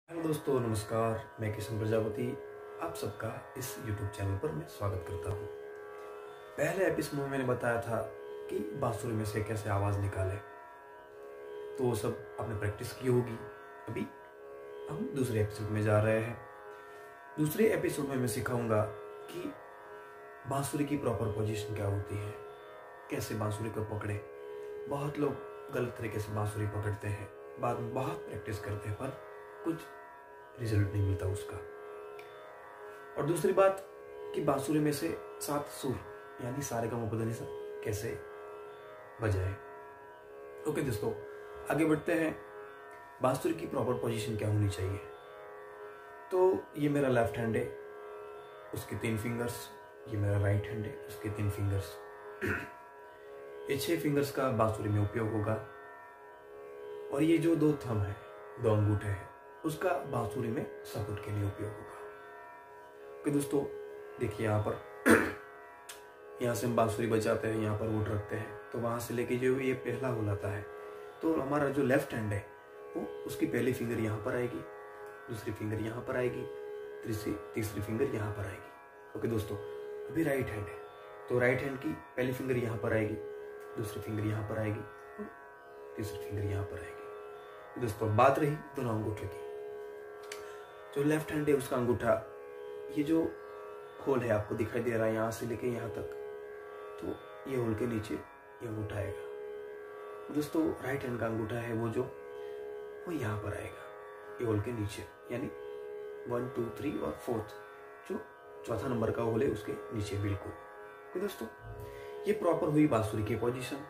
Hello दोस्तों, नमस्कार। मैं किशन प्रजापति आप सबका इस YouTube चैनल पर मैं स्वागत करता हूँ। पहले एपिसोड में मैंने बताया था कि बांसुरी में से कैसे आवाज़ निकाले, तो वो सब आपने प्रैक्टिस की होगी। अभी हम दूसरे एपिसोड में जा रहे हैं। दूसरे एपिसोड में मैं सिखाऊंगा कि बांसुरी की प्रॉपर पोजीशन क्या होती है, कैसे बांसुरी को पकड़े। बहुत लोग गलत तरीके से बांसुरी पकड़ते हैं, बाद में बहुत प्रैक्टिस करते हैं पर कुछ रिजल्ट नहीं मिलता उसका। और दूसरी बात कि बांसुरी में से 7 सुर यानी सारे का मुपदनी सा कैसे बजाए। ओके दोस्तों, आगे बढ़ते हैं। बांसुरी की प्रॉपर पोजीशन क्या होनी चाहिए। तो ये मेरा लेफ्ट हैंड है, उसके 3 फिंगर्स। ये मेरा राइट हैंड है, उसके 3 फिंगर्स। ये 6 फिंगर्स का बांसुरी में उपयोग होगा। और ये जो 2 थंब है, 2 अंगूठे हैं, उसका बांसुरी में सपोर्ट के लिए उपयोग होगा। ओके दोस्तों, देखिए यहाँ पर यहाँ से हम बांसुरी बजाते हैं, यहाँ पर वुड रखते हैं, तो वहाँ से लेके जो ये पहला होल आता है, तो हमारा जो लेफ्ट हैंड है वो उसकी पहली फिंगर यहाँ पर आएगी, दूसरी फिंगर यहाँ पर आएगी, तीसरी फिंगर यहाँ पर आएगी। ओके दोस्तों, अभी राइट हैंड है, तो राइट हैंड की पहली फिंगर यहाँ पर आएगी, दूसरी फिंगर यहाँ पर आएगी और तीसरी फिंगर यहाँ पर आएगी। दोस्तों, बात रही दोनों अंगूठे की। जो लेफ्ट हैंड है उसका अंगूठा, ये जो होल है आपको दिखाई दे रहा है यहाँ से लेके यहाँ तक, तो ये होल के नीचे ये अंगूठा आएगा। दोस्तों, राइट हैंड का अंगूठा है वो यहाँ पर आएगा, ये होल के नीचे, यानी 1 2 3 और 4th जो चौथा नंबर का होल है उसके नीचे बिल्कुल। तो दोस्तों, ये प्रॉपर हुई बांसुरी की पोजीशन।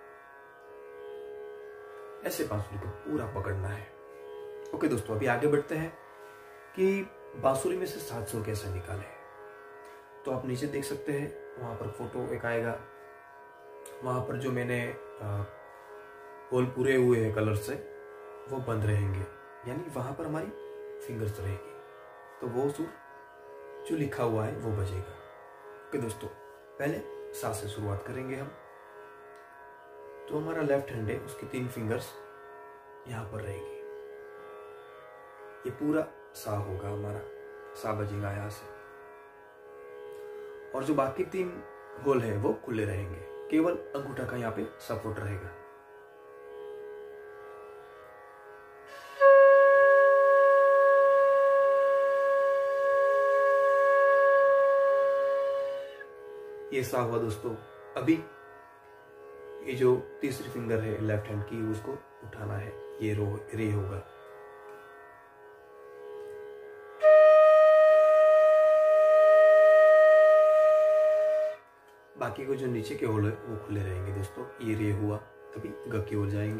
ऐसे बांसुरी को पूरा पकड़ना है। ओके दोस्तों, अभी आगे बढ़ते हैं कि बांसुरी में से 7 सुर कैसे निकाले। तो आप नीचे देख सकते हैं, वहां पर फोटो एक आएगा, वहां पर जो मैंने होल पूरे हुए हैं कलर से वो बंद रहेंगे, यानी वहां पर हमारी फिंगर्स रहेगी, तो वो सुर जो लिखा हुआ है वो बजेगा। ओके दोस्तों, पहले सा से शुरुआत करेंगे हम। तो हमारा लेफ्ट हैंड है, उसकी 3 फिंगर्स यहां पर रहेगी, ये पूरा सा होगा, हमारा सा बजेगा यहां से। और जो बाकी 3 होल है वो खुले रहेंगे, केवल अंगूठा का यहाँ पे सपोर्ट रहेगा। ये सा हुआ दोस्तों। अभी ये जो तीसरी फिंगर है लेफ्ट हैंड की, उसको उठाना है, ये रे होगा। बाकी को जो नीचे के होल है वो खुले रहेंगे दोस्तों। ये रे हुआ, अभी ग की ओर जाएंगे।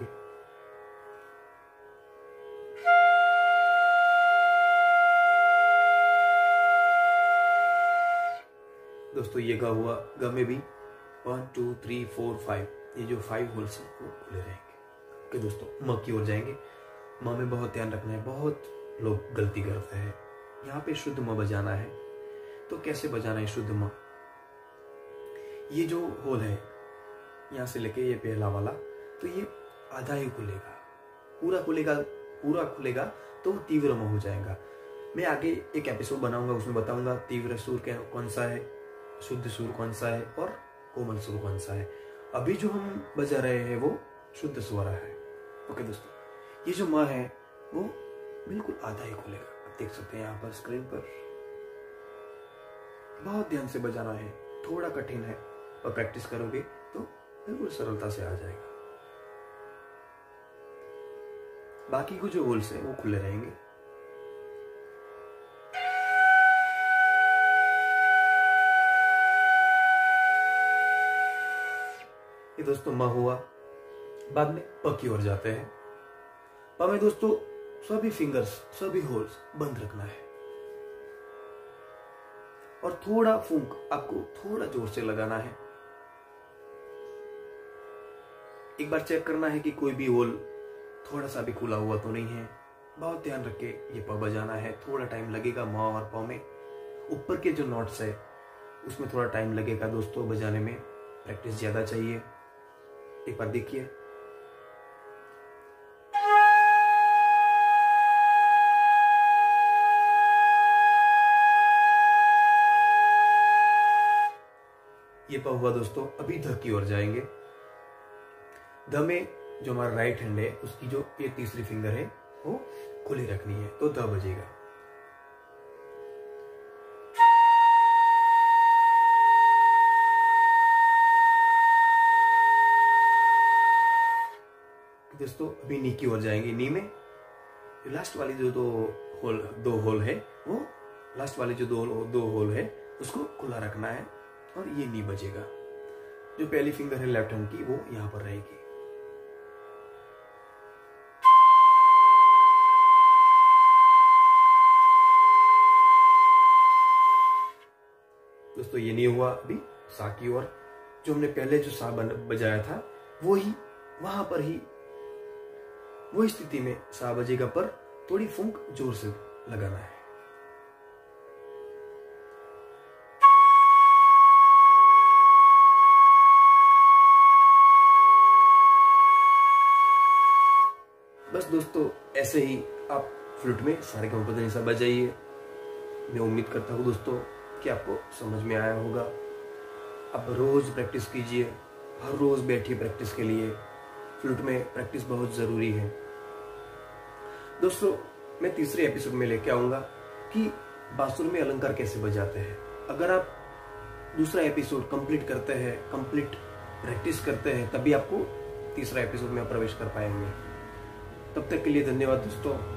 दोस्तों, ये ग हुआ, ग में भी 1 2 3 4 5, ये जो 5 होल्स हैं वो खुले रहेंगे। ओके दोस्तों, म की ओर जाएंगे। म में बहुत ध्यान रखना है, बहुत लोग गलती करते हैं। यहाँ पे शुद्ध म बजाना है। तो कैसे बजाना है शुद्ध म? ये जो होल है यहाँ से लेके ये पहला वाला, तो ये आधा ही खुलेगा, पूरा खुलेगा तो तीव्र म हो जाएगा। मैं आगे एक एपिसोड बनाऊंगा, उसमें बताऊंगा तीव्र सुर कौन सा है, शुद्ध सुर कौन सा है और कोमल सुर कौन सा है। अभी जो हम बजा रहे हैं वो शुद्ध स्वर है। ओके दोस्तों, ये जो म है वो बिल्कुल आधा ही खुलेगा, आप देख सकते हैं यहाँ पर स्क्रीन पर। बहुत ध्यान से बजाना है, थोड़ा कठिन है, और प्रैक्टिस करोगे तो बिल्कुल सरलता से आ जाएगा। बाकी को जो होल्स है वो खुले रहेंगे। ये दोस्तों म हुआ। बाद में प की ओर जाते हैं। प में दोस्तों सभी फिंगर्स, सभी होल्स बंद रखना है, और थोड़ा फूंक आपको थोड़ा जोर से लगाना है। एक बार चेक करना है कि कोई भी होल थोड़ा सा भी खुला हुआ तो नहीं है। बहुत ध्यान रख के ये प बजाना है। थोड़ा टाइम लगेगा म और प में, ऊपर के जो नोट्स है उसमें थोड़ा टाइम लगेगा दोस्तों बजाने में, प्रैक्टिस ज्यादा चाहिए। एक बार देखिए। लिपा हुआ दोस्तों अभी ध की ओर जाएंगे। ध में जो हमारा राइट हैंड है उसकी जो ये तीसरी फिंगर है वो खुली रखनी है, तो ध बजेगा। दोस्तों अभी नी की ओर जाएंगे। नी में लास्ट वाली जो दो होल है वो लास्ट वाली जो दो होल है उसको खुला रखना है और ये नी बजेगा। जो पहली फिंगर है लेफ्ट हैंड की वो यहां पर रहेगी। दोस्तों ये नहीं हुआ। अभी सा की ओर जो हमने पहले जो सा बजाया था वो ही वहां पर ही वो स्थिति में सा बजेगा, पर थोड़ी फूंक जोर से लगाना है। बस दोस्तों ऐसे ही आप फ्लूट में सारेगामापधनिसा बजाइए। मैं उम्मीद करता हूँ दोस्तों कि आपको समझ में आया होगा। आप रोज प्रैक्टिस कीजिए, हर रोज बैठिए प्रैक्टिस के लिए। फ्लूट में प्रैक्टिस बहुत जरूरी है। दोस्तों मैं तीसरे एपिसोड में लेके आऊंगा कि बांसुरी में अलंकार कैसे बजाते हैं। अगर आप दूसरा एपिसोड कंप्लीट करते हैं, कंप्लीट प्रैक्टिस करते हैं, तभी आपको तीसरा एपिसोड में प्रवेश कर पाएंगे। तब तक के लिए धन्यवाद दोस्तों।